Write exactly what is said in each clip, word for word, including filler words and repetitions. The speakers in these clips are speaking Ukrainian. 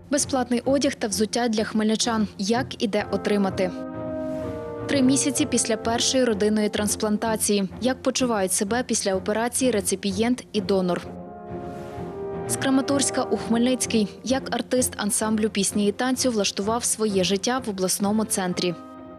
Безплатний одяг та взуття для хмельничан. Як і де отримати? Три місяці після першої родинної трансплантації. Як почувають себе після операції реципієнт і донор? З Краматорська у Хмельницький. Як артист ансамблю пісні і танцю влаштував своє життя в обласному центрі.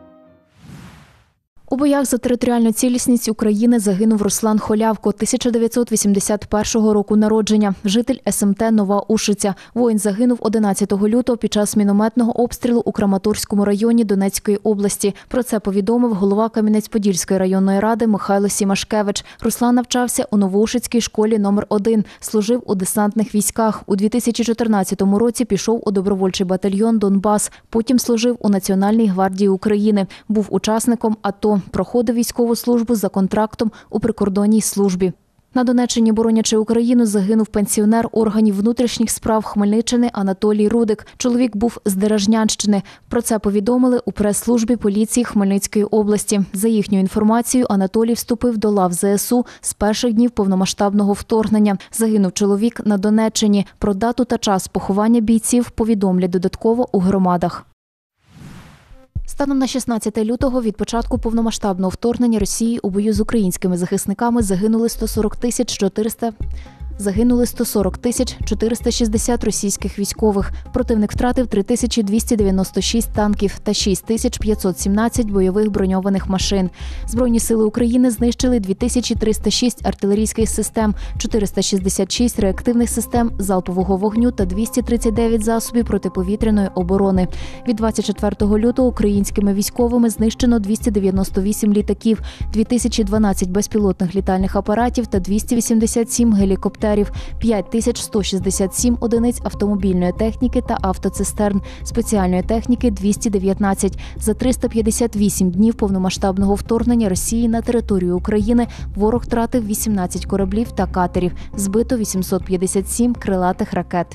У боях за територіальну цілісність України загинув Руслан Холявко, тисяча дев'ятсот вісімдесят першого року народження, житель ес ем те Нова Ушиця. Воїн загинув одинадцятого лютого під час мінометного обстрілу у Краматорському районі Донецької області. Про це повідомив голова Кам'янець-Подільської районної ради Михайло Сімашкевич. Руслан навчався у Новоушицькій школі номер один, служив у десантних військах. У дві тисячі чотирнадцятому році пішов у добровольчий батальйон «Донбас», потім служив у Національній гвардії України, був учасником АТО. Проходив військову службу за контрактом у прикордонній службі. На Донеччині, боронячи Україну, загинув пенсіонер органів внутрішніх справ Хмельниччини Анатолій Рудик. Чоловік був з Деражнянщини. Про це повідомили у прес-службі поліції Хмельницької області. За їхньою інформацією, Анатолій вступив до лав зе ес у з перших днів повномасштабного вторгнення. Загинув чоловік на Донеччині. Про дату та час поховання бійців повідомлять додатково у громадах. Станом на шістнадцяте лютого від початку повномасштабного вторгнення Росії у бою з українськими захисниками загинули сто сорок тисяч чотириста Загинули сто сорок тисяч чотириста шістдесят російських військових. Противник втратив три тисячі двісті дев'яносто шість танків та шість тисяч п'ятсот сімнадцять бойових броньованих машин. Збройні сили України знищили дві тисячі триста шість артилерійських систем, чотириста шістдесят шість реактивних систем залпового вогню та двісті тридцять дев'ять засобів протиповітряної оборони. Від двадцять четвертого лютого українськими військовими знищено двісті дев'яносто вісім літаків, дві тисячі дванадцять безпілотних літальних апаратів та двісті вісімдесят сім гелікоптерів. п'ять тисяч сто шістдесят сім одиниць автомобільної техніки та автоцистерн, спеціальної техніки – двісті дев'ятнадцять. За триста п'ятдесят вісім днів повномасштабного вторгнення Росії на територію України ворог втратив вісімнадцять кораблів та катерів, збито вісімсот п'ятдесят сім крилатих ракет.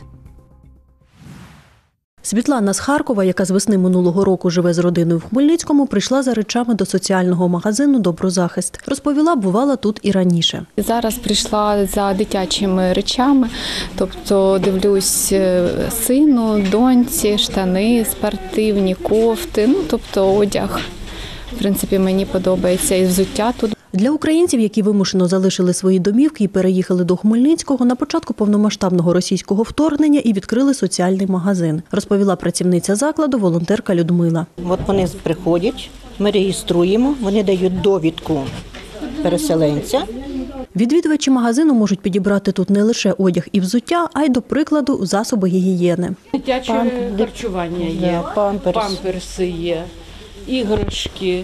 Світлана з Харкова, яка з весни минулого року живе з родиною в Хмельницькому, прийшла за речами до соціального магазину «Доброзахист». Розповіла, бувала тут і раніше. Зараз прийшла за дитячими речами, тобто дивлюсь сину, доньці, штани, спортивні, кофти, ну тобто одяг. В принципі, мені подобається і взуття тут. Для українців, які вимушено залишили свої домівки і переїхали до Хмельницького, на початку повномасштабного російського вторгнення і відкрили соціальний магазин, розповіла працівниця закладу, волонтерка Людмила. От вони приходять, ми реєструємо, вони дають довідку переселенця. Відвідувачі магазину можуть підібрати тут не лише одяг і взуття, а й, до прикладу, засоби гігієни. Дитяче харчування є, памперс. памперси є, іграшки.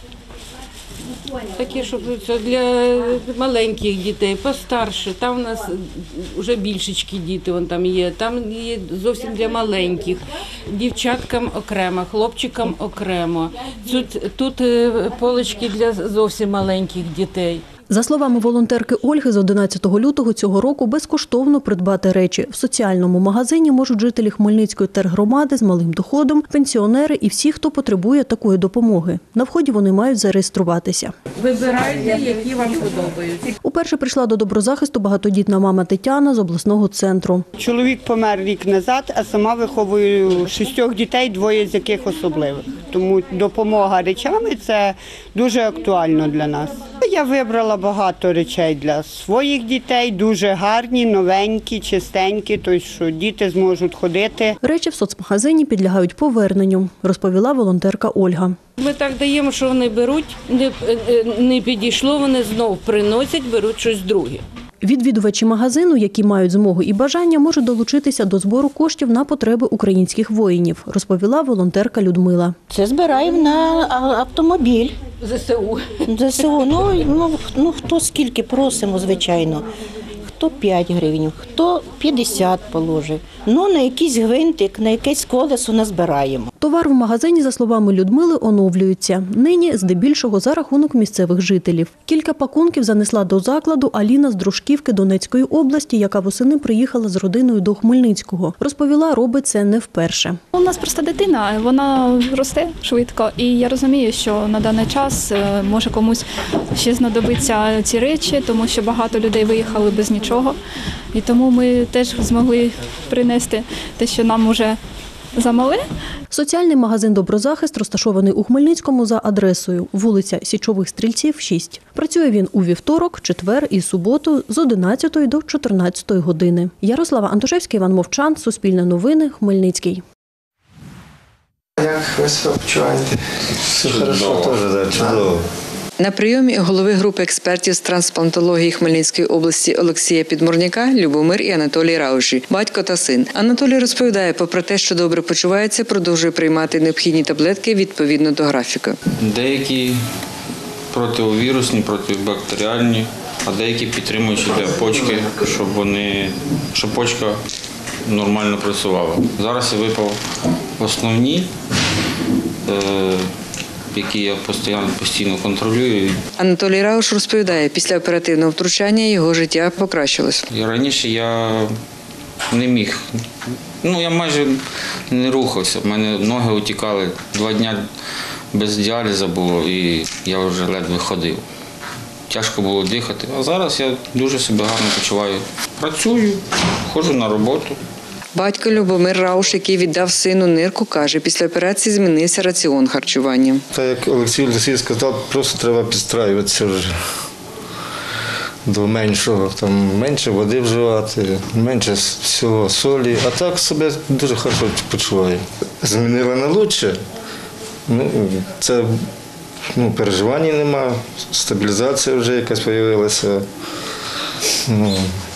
Такі, щоб це для маленьких дітей, постарше. Там у нас вже більшечкі діти, вон там є. Там є зовсім для маленьких. Дівчаткам окремо, хлопчикам окремо. Тут, тут полички для зовсім маленьких дітей. За словами волонтерки Ольги, з одинадцятого лютого цього року безкоштовно придбати речі. В соціальному магазині можуть жителі Хмельницької тергромади з малим доходом, пенсіонери і всі, хто потребує такої допомоги. На вході вони мають зареєструватися. Вибирайте, які вам подобаються. Уперше прийшла до Доброзахисту багатодітна мама Тетяна з обласного центру. Чоловік помер рік назад, а сама виховую шістьох дітей, двоє з яких особливих. Тому допомога речами – це дуже актуально для нас. Я вибрала багато речей для своїх дітей, дуже гарні, новенькі, чистенькі, тобто, що діти зможуть ходити. Речі в соцмагазині підлягають поверненню, розповіла волонтерка Ольга. Ми так даємо, що вони беруть, не, не підійшло, вони знов приносять, беруть щось друге. Відвідувачі магазину, які мають змогу і бажання, можуть долучитися до збору коштів на потреби українських воїнів, розповіла волонтерка Людмила. Це збираємо на автомобіль. зе ес у. зе ес у, ну, ну, ну хто скільки просимо, звичайно. Хто п'ять гривень, хто п'ятдесят положить. Ну, на якийсь гвинтик, на якесь колесо назбираємо. Товар в магазині, за словами Людмили, оновлюється. Нині здебільшого за рахунок місцевих жителів. Кілька пакунків занесла до закладу Аліна з Дружківки Донецької області, яка восени приїхала з родиною до Хмельницького. Розповіла, робить це не вперше. У нас просто дитина, вона росте швидко, і я розумію, що на даний час може комусь ще знадобиться ці речі, тому що багато людей виїхали без нічого. І тому ми теж змогли принести те, що нам уже замале. Соціальний магазин «Доброзахист» розташований у Хмельницькому за адресою вулиця Січових Стрільців, шість. Працює він у вівторок, четвер і суботу з одинадцятої до чотирнадцятої години. Ярослава Антошевська, Іван Мовчан, Суспільне новини, Хмельницький. Як ви себе почуваєте? Все хорошо, теж чудово. На прийомі голови групи експертів з трансплантології Хмельницької області Олексія Підмурняка, Любомир і Анатолій Рауші, батько та син. Анатолій розповідає, попри те, що добре почувається, продовжує приймати необхідні таблетки відповідно до графіка. Деякі противовірусні, протибактеріальні, а деякі підтримуючі для почки, щоб вони, щоб почка нормально працювала. Зараз я випав основні, е, які я постійно, постійно контролюю. Анатолій Рауш розповідає, після оперативного втручання його життя покращилось. І раніше я не міг, ну я майже не рухався, в мене ноги утікали. Два дні без діалізу було і я вже ледве ходив. Тяжко було дихати, а зараз я дуже себе гарно почуваю. Працюю, ходжу на роботу. Батько Любомир Рауш, який віддав сину нирку, каже, після операції змінився раціон харчування. Так як Олексій Олексій сказав, просто треба підстраюватися вже до меншого. Там менше води вживати, менше всього солі. А так себе дуже хорошо почуваю. Змінила на краще. Ну, це ну, переживань нема, стабілізація вже якась з'явилася. Ну,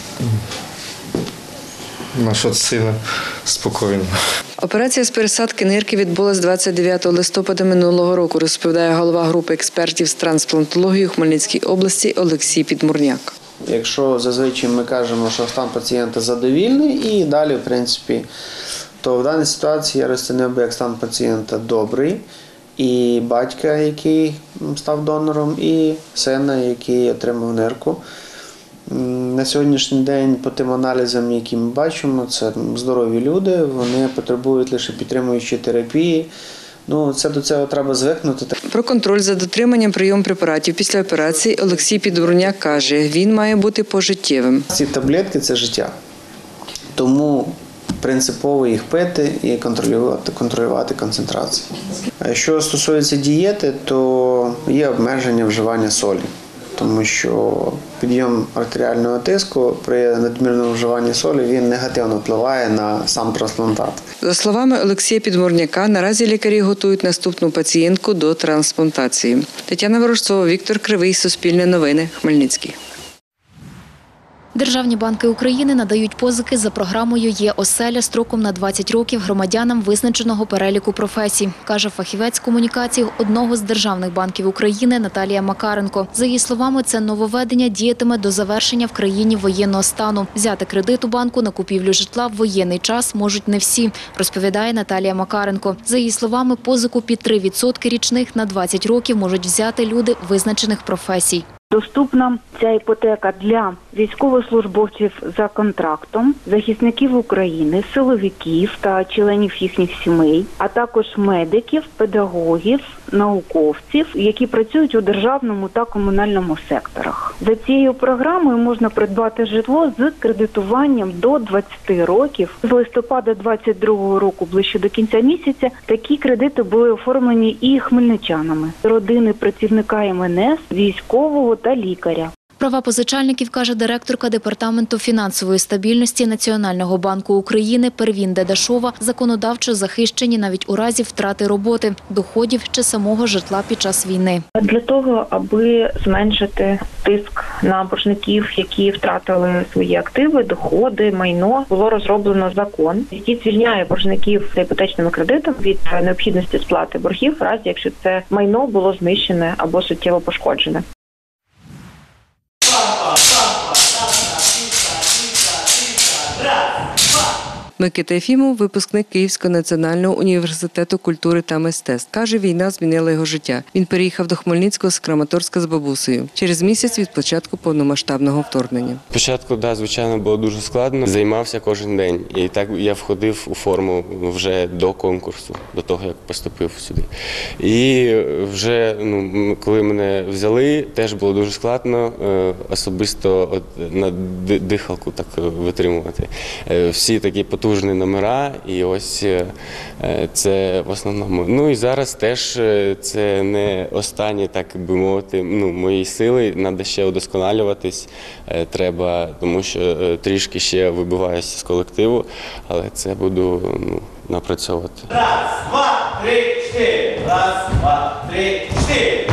наша сина спокійно. Операція з пересадки нирки відбулась двадцять дев'ятого листопада минулого року, розповідає голова групи експертів з трансплантології у Хмельницькій області Олексій Підмурняк. Якщо зазвичай ми кажемо, що стан пацієнта задовільний і далі, в принципі, то в даній ситуації я розцінив би як стан пацієнта добрий, і батька, який став донором, і сина, який отримав нирку. На сьогоднішній день по тим аналізам, які ми бачимо, це здорові люди, вони потребують лише підтримуючої терапії. Ну, це до цього треба звикнути. Про контроль за дотриманням прийому препаратів після операції Олексій Підмурняк каже, він має бути пожиттєвим. Ці таблетки – це життя. Тому принципово їх пити і контролювати, контролювати концентрацію. А що стосується дієти, то є обмеження вживання солі. Тому що підйом артеріального тиску при надмірному вживанні солі він негативно впливає на сам трансплантат. За словами Олексія Підмурняка, наразі лікарі готують наступну пацієнтку до трансплантації. Тетяна Ворожцова, Віктор Кривий, Суспільне новини, Хмельницький. Державні банки України надають позики за програмою «Є-оселя» строком на двадцять років громадянам визначеного переліку професій, каже фахівець комунікацій одного з державних банків України Наталія Макаренко. За її словами, це нововведення діятиме до завершення в країні воєнного стану. Взяти кредит у банку на купівлю житла в воєнний час можуть не всі, розповідає Наталія Макаренко. За її словами, позику під три відсотки річних на двадцять років можуть взяти люди визначених професій. Доступна ця іпотека для військовослужбовців за контрактом, захисників України, силовиків та членів їхніх сімей, а також медиків, педагогів, науковців, які працюють у державному та комунальному секторах. За цією програмою можна придбати житло з кредитуванням до двадцяти років. З листопада двадцять другого року, ближче до кінця місяця, такі кредити були оформлені і хмельничанами. Родини працівника ем ен ес, військового та лікаря. Права позичальників, каже директорка Департаменту фінансової стабільності Національного банку України Первін Дедашова, законодавчо захищені навіть у разі втрати роботи, доходів чи самого житла під час війни. Для того, аби зменшити тиск на боржників, які втратили свої активи, доходи, майно, було розроблено закон, який звільняє боржників за іпотечними кредитами від необхідності сплати боргів, в разі якщо це майно було знищене або суттєво пошкоджене. Микита Єфімов – випускник Київського національного університету культури та мистецтв. Каже, війна змінила його життя. Він переїхав до Хмельницького з Краматорська з бабусею через місяць від початку повномасштабного вторгнення. Спочатку, да, звичайно, було дуже складно. Займався кожен день. І так я входив у форму вже до конкурсу, до того, як поступив сюди. І вже, ну, коли мене взяли, теж було дуже складно особисто от, на дихалку так витримувати. Всі такі потужні номера, і ось це в основному. Ну і зараз теж це не останні, так би мовити, ну, мої сили, треба ще удосконалюватись, треба, тому що трішки ще вибиваюся з колективу, але це буду, ну, напрацьовувати. Раз, два, три, чотири. Раз, два, три, чотири.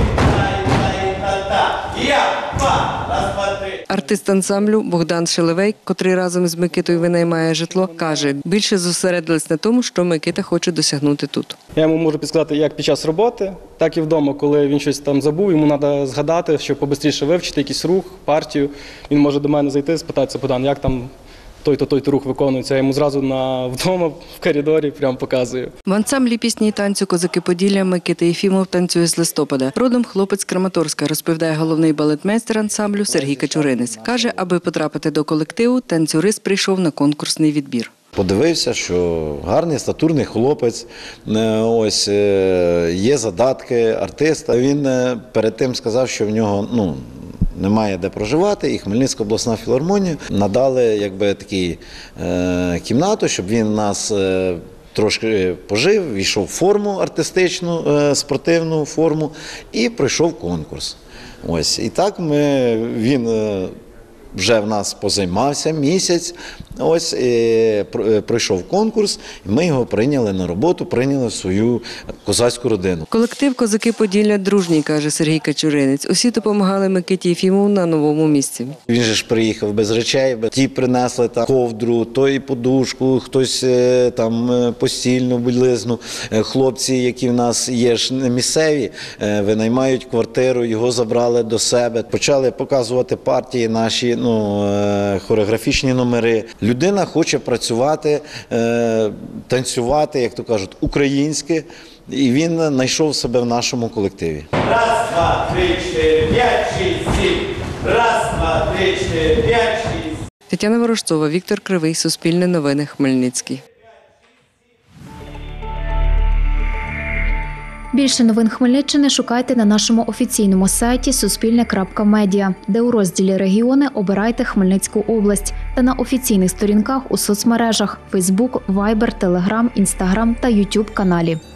Я, два, раз, два, три. Артист ансамблю Богдан Шелевей, котрий разом з Микитою винаймає житло, каже, більше зосередились на тому, що Микита хоче досягнути тут. Я йому можу підсказати як під час роботи, так і вдома, коли він щось там забув, йому треба згадати, щоб побистріше вивчити якийсь рух, партію. Він може до мене зайти, спитатися: Богдан, як там той-то, той-то рух виконується. Я йому зразу на, вдома в коридорі прямо показую. В ансамблі пісні і танцю «Козаки Поділля» Микита Єфімов танцює з листопада. Родом хлопець з Краматорська, розповідає головний балетмейстер ансамблю Сергій Качуринець. Каже, аби потрапити до колективу, танцюрист прийшов на конкурсний відбір. Подивився, що гарний статурний хлопець, ось є задатки артиста. Він перед тим сказав, що в нього, ну, немає де проживати, і Хмельницька обласна філармонія надали, якби, такі е, кімнату, щоб він нас е, трошки пожив, війшов в форму артистичну, е, спортивну форму і пройшов конкурс. Ось, і так ми, він е, вже в нас позаймався місяць, ось, і пройшов конкурс, і ми його прийняли на роботу, прийняли в свою козацьку родину. Колектив «Козаки Поділля» дружній, каже Сергій Качуринець. Усі допомагали Микиті Єфімову на новому місці. Він же ж приїхав без речей, ті принесли там ковдру, той подушку, хтось там постільну білизну. Хлопці, які в нас є ж місцеві, винаймають квартиру, його забрали до себе. Почали показувати партії наші, ну, хореографічні номери. Людина хоче працювати, танцювати, як то кажуть, українське, і він знайшов себе в нашому колективі. Раз, два, три, чотири, п'ять, шість, сім. Раз, два, три, чотири, п'ять, шість. Тетяна Ворожцова, Віктор Кривий, Суспільне новини, Хмельницький. Більше новин Хмельниччини шукайте на нашому офіційному сайті суспільне крапка медіа, де у розділі «Регіони» обирайте Хмельницьку область та на офіційних сторінках у соцмережах – Фейсбук, Вайбер, Телеграм, Інстаграм та Ютуб каналі.